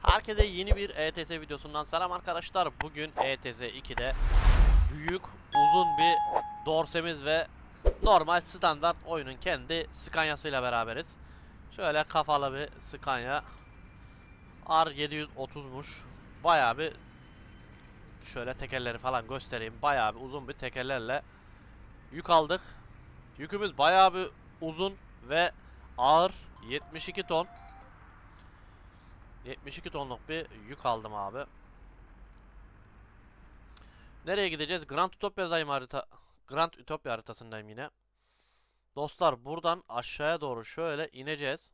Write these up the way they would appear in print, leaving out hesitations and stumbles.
Herkese yeni bir ETS videosundan selam arkadaşlar. Bugün ETS 2'de büyük, uzun bir dorsemiz ve normal standart oyunun kendi Scania'sıyla beraberiz. Şöyle kafalı bir Scania R730'muş. Bayağı bir şöyle tekerleri falan göstereyim. Bayağı bir uzun bir tekerlerle yük aldık. Yükümüz bayağı bir uzun ve ağır, 72 ton. 72 tonluk bir yük aldım abi. Nereye gideceğiz? Grand Utopia'dayım harita. Grand Utopia haritasındayım yine. Dostlar buradan aşağıya doğru şöyle ineceğiz.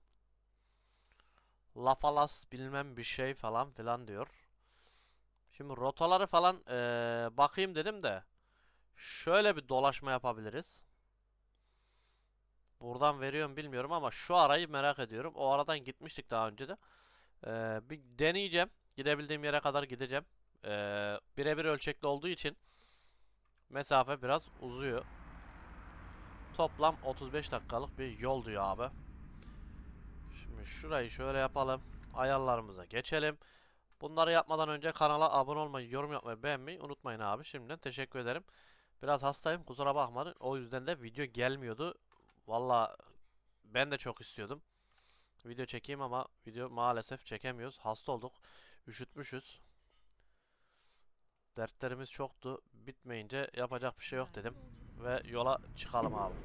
Lafalas bilmem bir şey falan filan diyor. Şimdi rotaları falan bakayım dedim de. Şöyle bir dolaşma yapabiliriz. Buradan veriyorum bilmiyorum ama şu arayı merak ediyorum. O aradan gitmiştik daha önce de. Bir deneyeceğim. Gidebildiğim yere kadar gideceğim. Birebir ölçekli olduğu için mesafe biraz uzuyor. Toplam 35 dakikalık bir yol diyor abi. Şimdi şurayı şöyle yapalım. Ayarlarımıza geçelim. Bunları yapmadan önce kanala abone olmayı, yorum yapmayı, beğenmeyi unutmayın abi. Şimdiden teşekkür ederim. Biraz hastayım, kusura bakmayın. O yüzden de video gelmiyordu. Valla ben de çok istiyordum video çekeyim ama video maalesef çekemiyoruz. Hasta olduk. Üşütmüşüz. Dertlerimiz çoktu. Bitmeyince yapacak bir şey yok dedim. Ve yola çıkalım abi.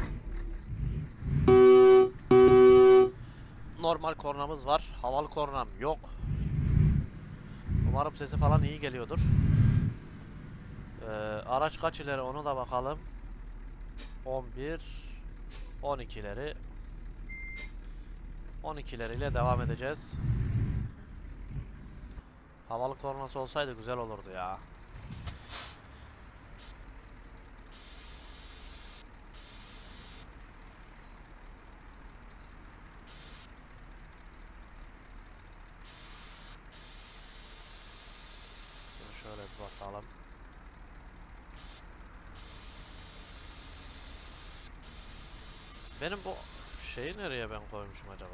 Normal kornamız var. Havalı kornam yok. Umarım sesi falan iyi geliyordur. Araç kaç ileri onu da bakalım. 11 12'leri 12'leriyle devam edeceğiz. Havalı kornası olsaydı güzel olurdu ya. Şöyle bir bakalım. Benim bu şeyi nereye ben koymuşum acaba?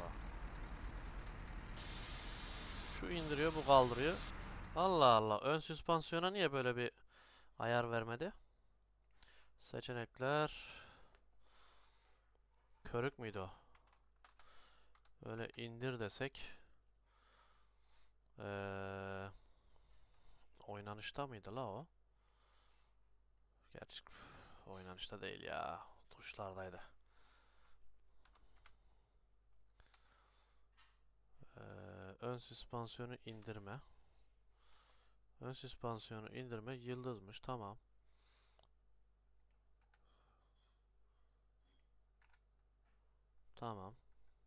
Şu indiriyor, bu kaldırıyor. Allah Allah. Ön süspansiyona niye böyle bir ayar vermedi? Seçenekler. Körük müydü o? Böyle indir desek. Oynanışta mıydı la o? Gerçi oynanışta değil ya. Tuşlardaydı. Ön süspansiyonu indirme. Ön süspansiyonu indirme yıldızmış. Tamam. Tamam.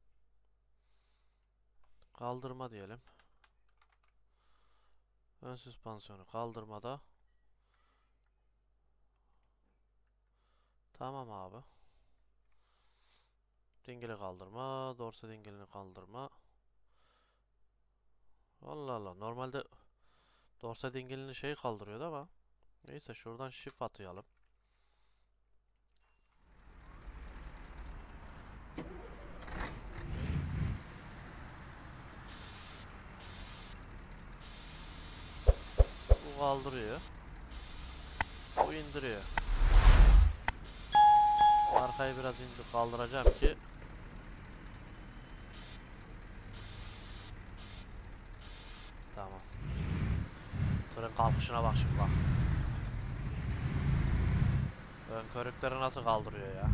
Kaldırma diyelim. Ön süspansiyonu kaldırmada. Tamam abi. Dingili kaldırma. Dorse dingilini kaldırma. Allah Allah. Normalde dorse dingilini şey kaldırıyordu ama. Neyse şuradan shift atayalım. Bu kaldırıyor. Bu indiriyor. Arkayı biraz kaldıracağım ki tamam. Tırın kalkışına bak şimdi bak. Ön körükleri nasıl kaldırıyor ya.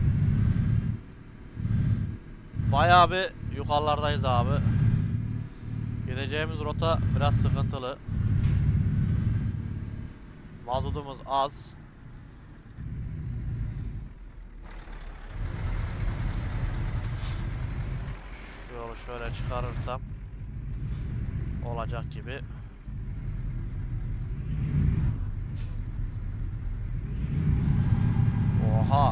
Bayağı bir yukarılardayız abi. Gideceğimiz rota biraz sıkıntılı. Mazotumuz az. Şu yolu şöyle çıkarırsam olacak gibi. Oha.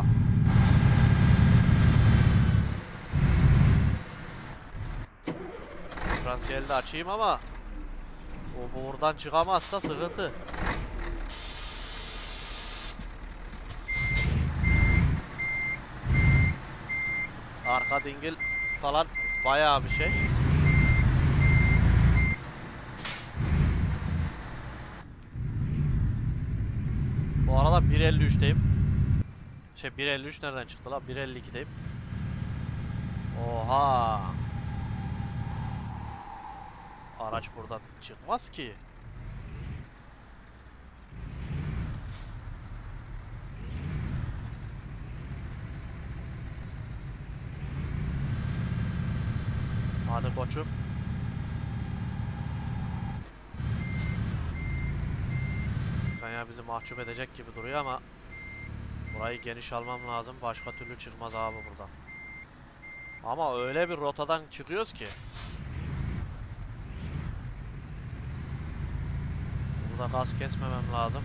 Diferansiyeli de açayım ama o buradan çıkamazsa sıkıntı. Arka dingil falan bayağı bir şey. arada 1.53'teyim. 1.53 nereden çıktı la? 1.52'deyim. Oha. Araç buradan çıkmaz ki. Hadi koçum. Scania bizi mahcup edecek gibi duruyor ama burayı geniş almam lazım. Başka türlü çıkmaz abi buradan. Ama öyle bir rotadan çıkıyoruz ki. Burada gaz kesmemem lazım.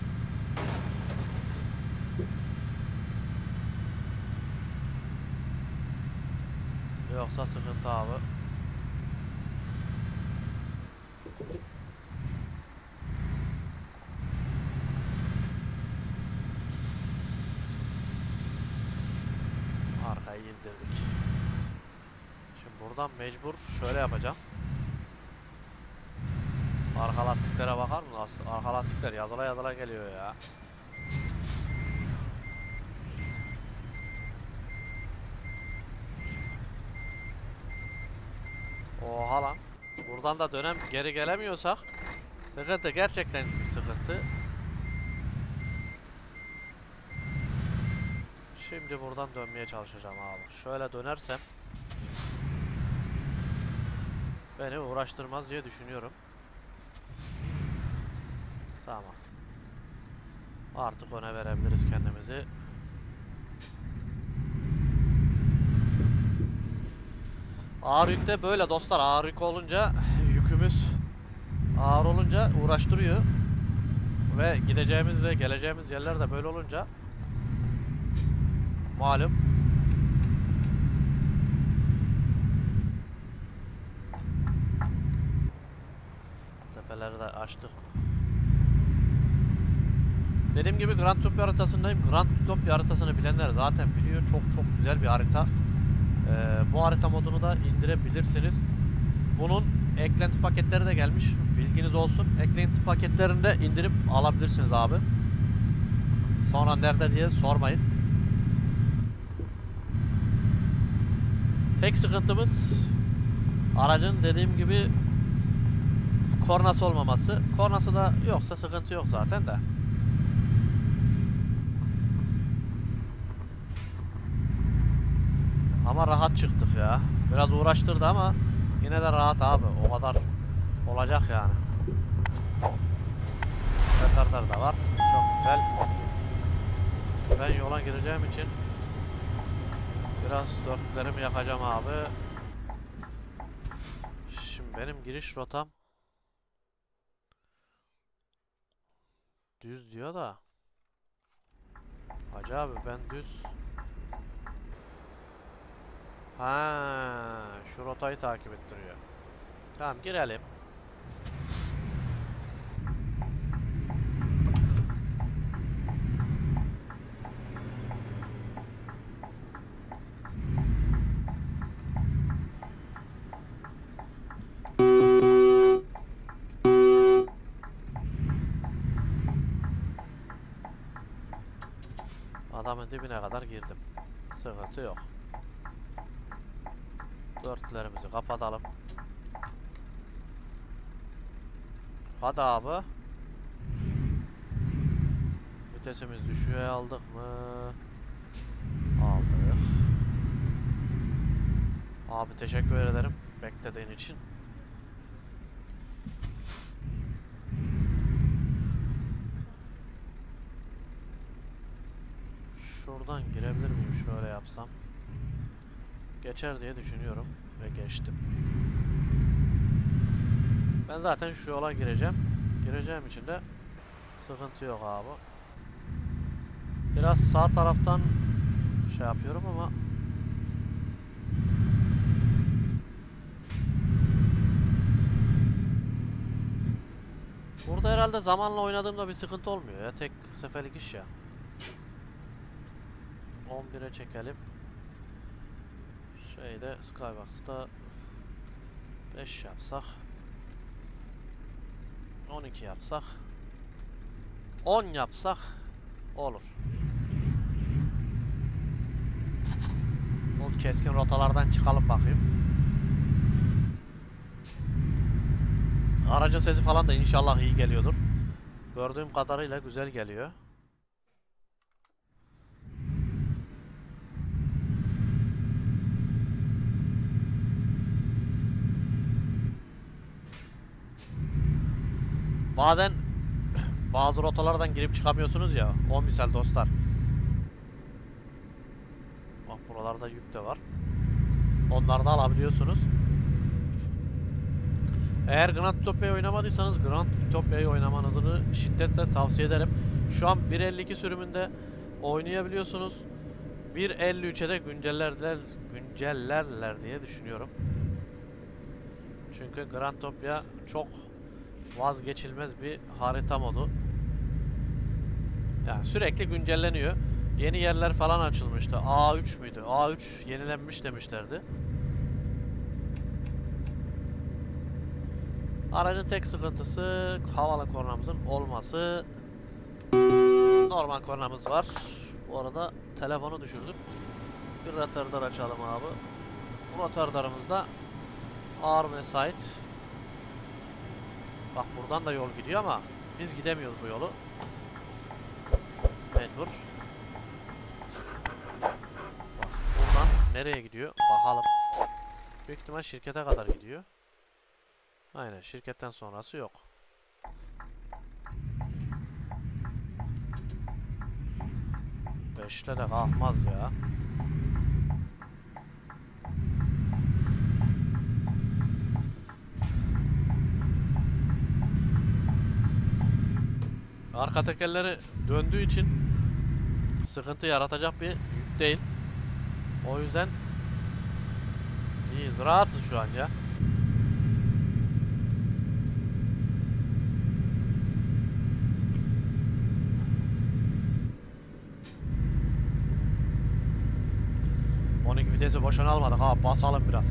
Yoksa sıkıntı abi. Arkayı indirdik. Şimdi buradan mecbur şöyle yapacağım. Arka lastiklere bakar mısın? Arka lastikler yazıla yazıla geliyor ya. Oha lan. Buradan da geri gelemiyorsak sıkıntı, gerçekten sıkıntı. Şimdi buradan dönmeye çalışacağım abi. Şöyle dönersem beni uğraştırmaz diye düşünüyorum. Tamam. Artık öne verebiliriz kendimizi. Ağır yükte böyle dostlar. Ağır yük olunca, yükümüz ağır olunca uğraştırıyor. Ve gideceğimiz ve geleceğimiz yerler de böyle olunca malum. Tepeleri de açtık. Dediğim gibi Grand Utopia haritasındayım. Grand Utopia haritasını bilenler zaten biliyor. Çok çok güzel bir harita. Bu harita modunu da indirebilirsiniz. Bunun eklenti paketleri de gelmiş. Bilginiz olsun. Eklenti paketlerini de indirip alabilirsiniz abi. Sonra nerede diye sormayın. Tek sıkıntımız aracın dediğim gibi kornası olmaması. Kornası da yoksa sıkıntı yok zaten de. Ama rahat çıktık ya. Biraz uğraştırdı ama yine de rahat abi. O kadar olacak yani. Retarder da var. Çok güzel. Ben yola gireceğim için biraz dörtlerimi yakacağım abi. Şimdi benim giriş rotam düz diyor da. Hacı abi ben düz. Ha, şu rotayı takip ettiriyor. Tamam girelim. Adamın dibine kadar girdim. Sıkıntı yok. Dörtlerimizi kapatalım. Hadi abi. Vitesimiz düşüyor, aldık mı? Aldık. Abi teşekkür ederim beklediğin için. Şuradan girebilir miyim? Şöyle yapsam. Geçer diye düşünüyorum ve geçtim. Ben zaten şu yola gireceğim. Gireceğim için de sıkıntı yok abi. Biraz sağ taraftan şey yapıyorum ama burada herhalde zamanla oynadığımda bir sıkıntı olmuyor ya. Tek seferlik iş ya. 11'e çekelim. Şeyde Skybox'ta 5 yapsak, 12 yapsak, 10 yapsak Olur. O keskin rotalardan çıkalım bakayım. Aracın sesi falan da inşallah iyi geliyordur. Gördüğüm kadarıyla güzel geliyor. Bazen bazı rotalardan girip çıkamıyorsunuz ya. O misal dostlar. Bak buralarda yük de var. Onları da alabiliyorsunuz. Eğer Grand Utopia'yı oynamadıysanız Grand Utopia'yı oynamanızı şiddetle tavsiye ederim. Şu an 1.52 sürümünde oynayabiliyorsunuz. 1.53'e de güncellerler diye düşünüyorum. Çünkü Grand Utopia çok vazgeçilmez bir harita modu. Yani sürekli güncelleniyor. Yeni yerler falan açılmıştı. A3 müydü? A3 yenilenmiş demişlerdi. Aracın tek sıkıntısı havalı kornamızın olması. Normal kornamız var. Bu arada telefonu düşürdük. Bir retardar açalım abi. Bu retardarımızda ağır mesait. Bak buradan da yol gidiyor ama biz gidemiyoruz bu yolu. Mecbur. Bak buradan nereye gidiyor? Bakalım. Büyük ihtimal şirkete kadar gidiyor. Aynen, şirketten sonrası yok. Beşle de kalkmaz ya. Arka tekerleri döndüğü için sıkıntı yaratacak bir yük değil. O yüzden iyiyiz, rahatız şu an ya. Vitesi boşuna almadık ha, basalım biraz.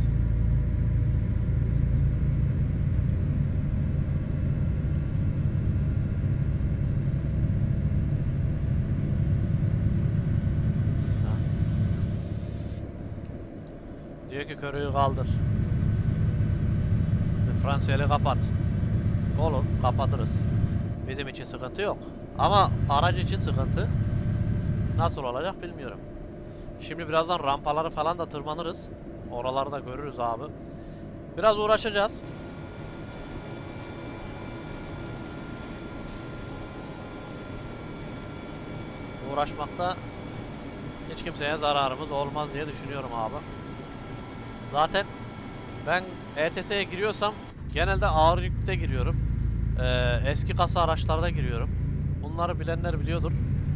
Diyor ki körüğü kaldır. Diferansiyeli kapat. Olur, kapatırız. Bizim için sıkıntı yok. Ama aracı için sıkıntı. Nasıl olacak bilmiyorum. Şimdi birazdan rampaları falan da tırmanırız. Oraları da görürüz abi. Biraz uğraşacağız. Uğraşmakta hiç kimseye zararımız olmaz diye düşünüyorum abi. Zaten ben ETS'ye giriyorsam genelde ağır yükte giriyorum. Eski kasa araçlarda giriyorum. Bunları bilenler biliyordur.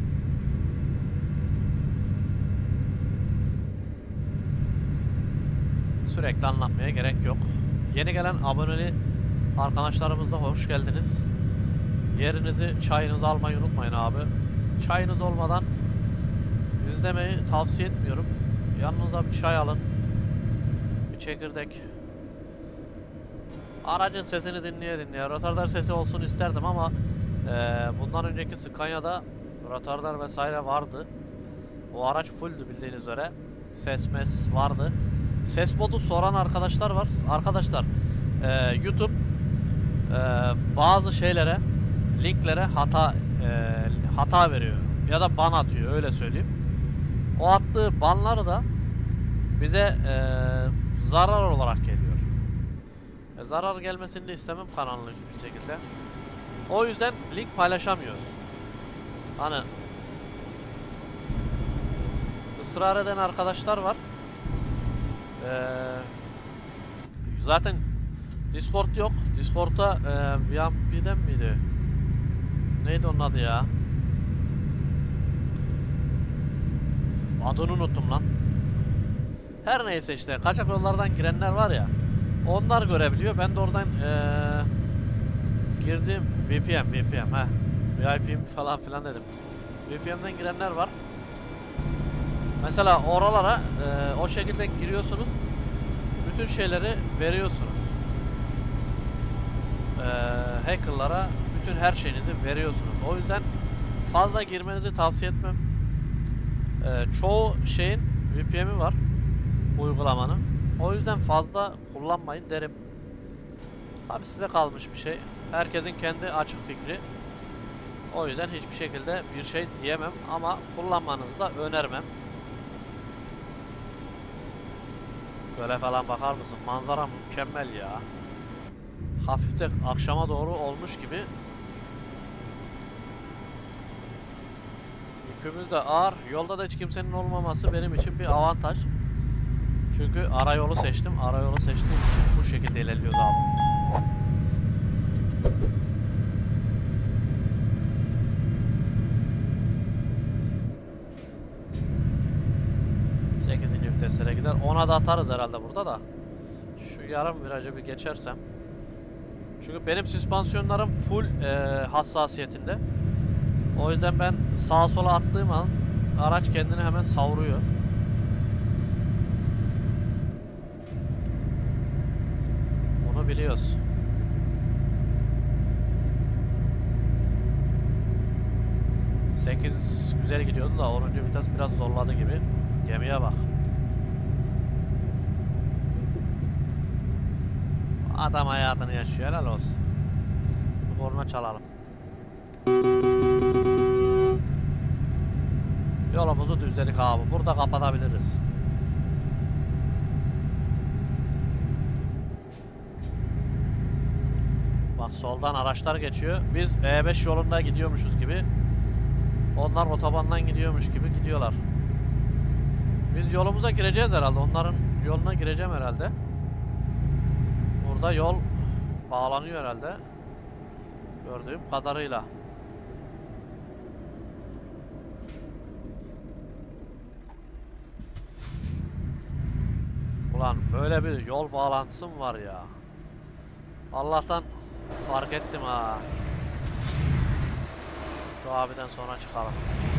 Sürekli anlatmaya gerek yok. Yeni gelen aboneli arkadaşlarımız da hoş geldiniz. Yerinizi, çayınızı almayı unutmayın abi. Çayınız olmadan izlemeyi tavsiye etmiyorum. Yanınıza bir çay alın. Bir çekirdek. Aracın sesini dinleye dinleye. Rotardar sesi olsun isterdim ama bundan önceki Scania'da rotardar vesaire vardı. O araç fulldü bildiğiniz üzere. Ses mes vardı. Ses modu soran arkadaşlar var. Arkadaşlar YouTube bazı şeylere, linklere hata veriyor ya da ban atıyor, öyle söyleyeyim. O attığı banları da bize zarar olarak geliyor. Zarar gelmesini de istemem kanalın hiçbir şekilde. O yüzden link paylaşamıyoruz. Hani ısrar eden arkadaşlar var. Zaten Discord yok. Discord'da VMP'den miydi? Neydi onun adı ya? Adını unuttum lan. Her neyse işte kaçak yollardan girenler var ya. Onlar görebiliyor. Ben de oradan girdim. VPN he. VIP falan filan dedim. VPN'den girenler var. Mesela oralara o şekilde giriyorsunuz. Bütün şeyleri veriyorsunuz. Hackerlara bütün her şeyinizi veriyorsunuz. O yüzden fazla girmenizi tavsiye etmem. Çoğu şeyin VPN'i var uygulamanın. O yüzden fazla kullanmayın derim. Tabi size kalmış bir şey. Herkesin kendi açık fikri. O yüzden hiçbir şekilde bir şey diyemem ama kullanmanızı da önermem. Böyle falan bakar mısın? Manzara mükemmel ya. Hafif de akşama doğru olmuş gibi. Yükümüz de ağır. Yolda da hiç kimsenin olmaması benim için bir avantaj. Çünkü arayolu seçtim. Arayolu seçtiğim için bu şekilde ilerliyoruz abi. Testere gider. Ona da atarız herhalde burada da. Şu yarım virajı bir geçersem. Çünkü benim süspansiyonlarım full hassasiyetinde. O yüzden ben sağa sola attığım an araç kendini hemen savuruyor. Onu biliyoruz. Sekiz güzel gidiyordu da 10. vites biraz zorladı gibi. Gemiye bak. Adam hayatını yaşıyor, helal olsun. Bir korna çalalım. Yolumuzu düzledik abi. Burada kapatabiliriz. Bak soldan araçlar geçiyor. Biz E5 yolunda gidiyormuşuz gibi. Onlar otobandan gidiyormuş gibi gidiyorlar. Biz yolumuza gireceğiz herhalde. Onların yoluna gireceğim herhalde. Burada yol bağlanıyor herhalde. Gördüğüm kadarıyla. Ulan böyle bir yol bağlantısı mı var ya? Allah'tan fark ettim ha. Şu abiden sonra çıkalım.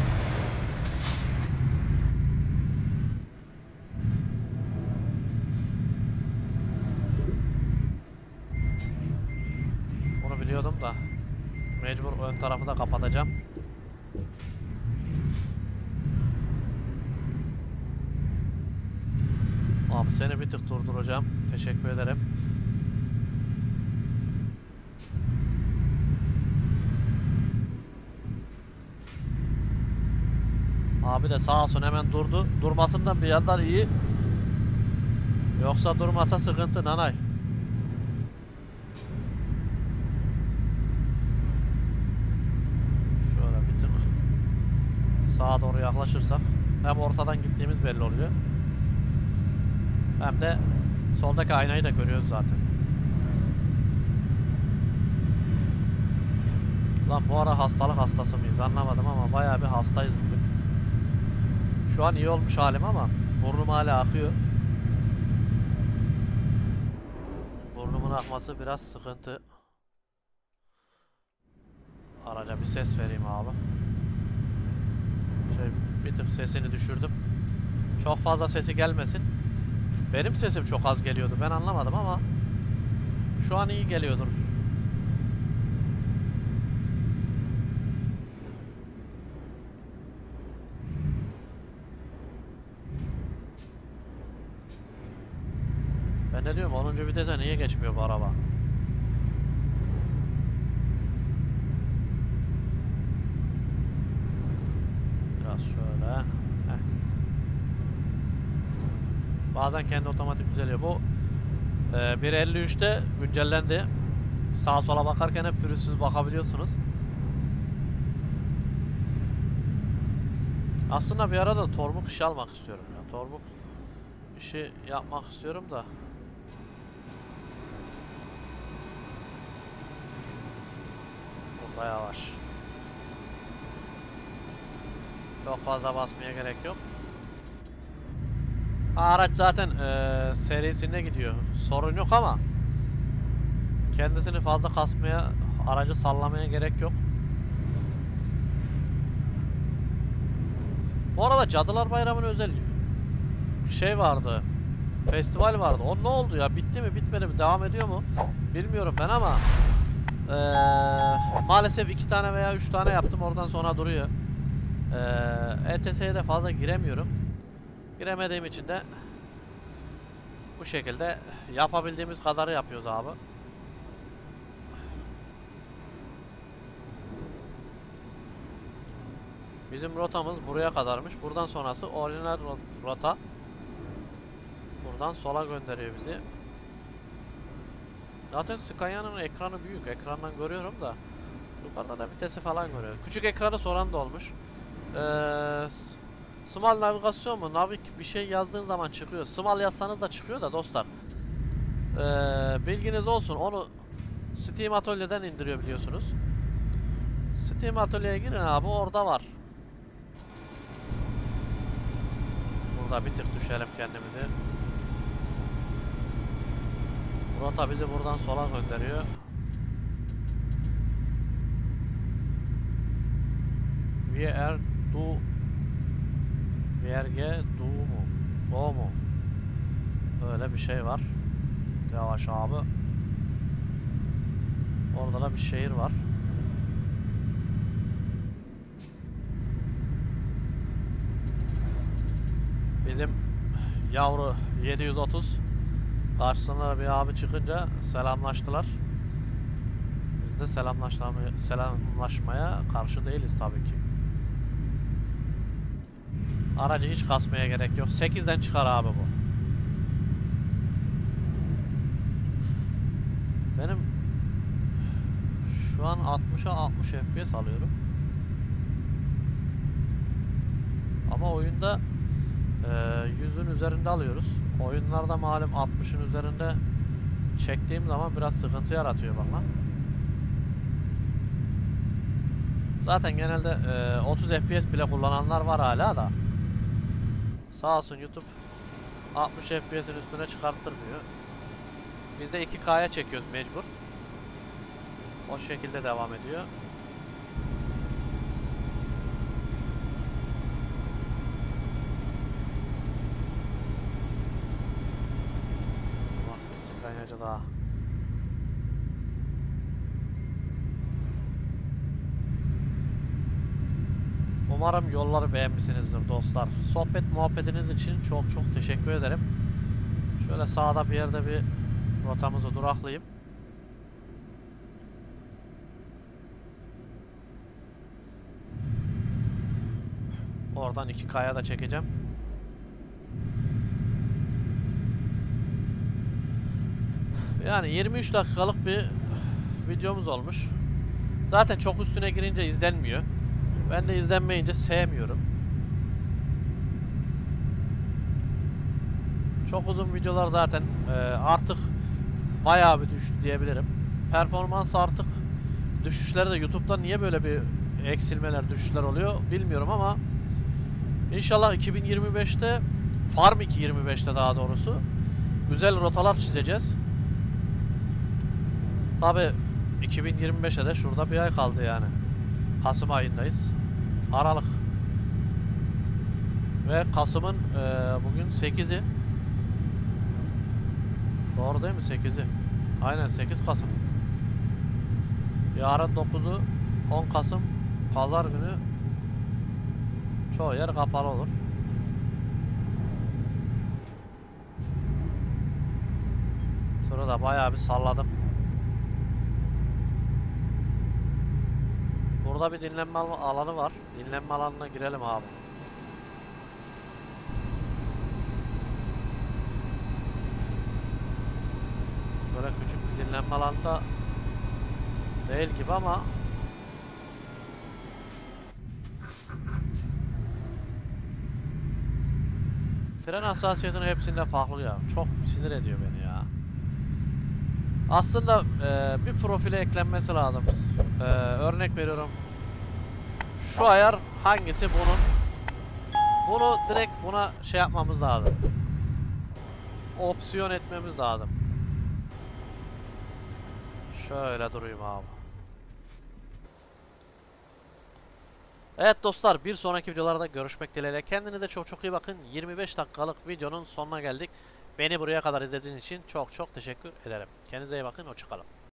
Bunu biliyordum da mecbur ön tarafı da kapatacağım. Abi seni bir tık durduracağım. Teşekkür ederim. Abi de sağ olsun hemen durdu. Durmasından bir yandan iyi. Yoksa durmasa sıkıntı nanay. Şöyle bir tık sağa doğru yaklaşırsak hem ortadan gittiğimiz belli oluyor. Hem de soldaki aynayı da görüyoruz zaten. Lan bu ara hastalık hastası mıyız anlamadım ama bayağı bir hastayız bugün. Şu an iyi olmuş halim ama burnum hala akıyor. Burnumun akması biraz sıkıntı. Araca bir ses vereyim abi. Bir tık sesini düşürdüm. Çok fazla sesi gelmesin. Benim sesim çok az geliyordu. Ben anlamadım ama şu an iyi geliyordur. Ben ne diyorum 10. vitese niye geçmiyor bu araba? Biraz şöyle. Heh. Bazen kendi otomatik düzeliyor. Bu 1.53'te güncellendi. Sağa sola bakarken hep pürüzsüz bakabiliyorsunuz. Aslında bir arada tormuk işi almak istiyorum ya. Tormuk işi yapmak istiyorum da. Burada yavaş. Çok fazla basmaya gerek yok. Araç zaten serisinde gidiyor. Sorun yok ama kendisini fazla kasmaya, aracı sallamaya gerek yok. Bu arada Cadılar Bayramı'nın özel şey vardı. Festival vardı. O ne oldu ya? Bitti mi, bitmedi mi? Devam ediyor mu? Bilmiyorum ben ama Maalesef 2 tane veya 3 tane yaptım. Oradan sonra duruyor. ETS'ye de fazla giremiyorum. Giremediğim için de bu şekilde yapabildiğimiz kadarı yapıyoruz abi. Bizim rotamız buraya kadarmış. Buradan sonrası orijinal rota. Buradan sola gönderiyor bizi. Zaten Scania'nın ekranı büyük. Ekrandan görüyorum da. Yukarıda da vitesi falan görüyorum. Küçük ekranı soran da olmuş. Small navigasyon mu? Navik bir şey yazdığın zaman çıkıyor. Small yazsanız da çıkıyor da dostlar. Bilginiz olsun. Onu Steam Atölye'den indiriyor biliyorsunuz. Steam Atölye'ye girin abi. Orada var. Burada bir tık düşelim kendimizi. Rota bizi buradan sola gönderiyor. VRG du mu? Go mu? Öyle bir şey var. Yavaş abi. Orada da bir şehir var. Bizim yavru 730 karşısına bir abi çıkınca selamlaştılar. Biz de selamlaşmaya karşı değiliz tabii ki. Aracı hiç kasmaya gerek yok. 8'den çıkar abi bu. Benim şu an 60'a 60 FPS alıyorum. Ama oyunda 100'ün üzerinde alıyoruz. Oyunlarda malum 60'ın üzerinde çektiğim zaman biraz sıkıntı yaratıyor bana. Zaten genelde 30 FPS bile kullananlar var hala da. Sağ olsun YouTube 60 FPS'in üstüne çıkarttırmıyor. Biz de 2K'ya çekiyoruz mecbur. O şekilde devam ediyor. Scania'cı daha. Umarım yolları beğenmişsinizdir dostlar. Sohbet muhabbetiniz için çok çok teşekkür ederim. Şöyle sağda bir yerde bir rotamızı duraklayayım. Oradan 2K'ya da çekeceğim. Yani 23 dakikalık bir videomuz olmuş. Zaten çok üstüne girince izlenmiyor. Ben de izlenmeyince sevmiyorum. Çok uzun videolar zaten artık bayağı bir düştü diyebilirim. Performans artık düşüşleri de YouTube'da niye böyle bir eksilmeler, düşüşler oluyor bilmiyorum ama İnşallah 2025'te Farm 2025'te daha doğrusu güzel rotalar çizeceğiz. Tabi 2025'e de şurada bir ay kaldı yani. Kasım ayındayız. Aralık. Ve Kasım'ın bugün 8'i. Doğru değil mi? 8'i. Aynen 8 Kasım. Yarın 9'u 10 Kasım Pazar günü çoğu yer kapalı olur. Turu da bayağı bir salladım. Burada bir dinlenme alanı var. Dinlenme alanına girelim abi. Böyle küçük bir dinlenme alanında değil gibi ama fren hassasiyetinin hepsinde farklı ya. Çok sinir ediyor beni ya. Aslında bir profile eklenmesi lazım. Örnek veriyorum. Şu ayar hangisi bunun? Bunu direkt buna şey yapmamız lazım. Opsiyon etmemiz lazım. Şöyle durayım abi. Evet dostlar, bir sonraki videolarda görüşmek dileğiyle. Kendinize çok çok iyi bakın. 25 dakikalık videonun sonuna geldik. Beni buraya kadar izlediğiniz için çok çok teşekkür ederim. Kendinize iyi bakın. Hoşça kalın.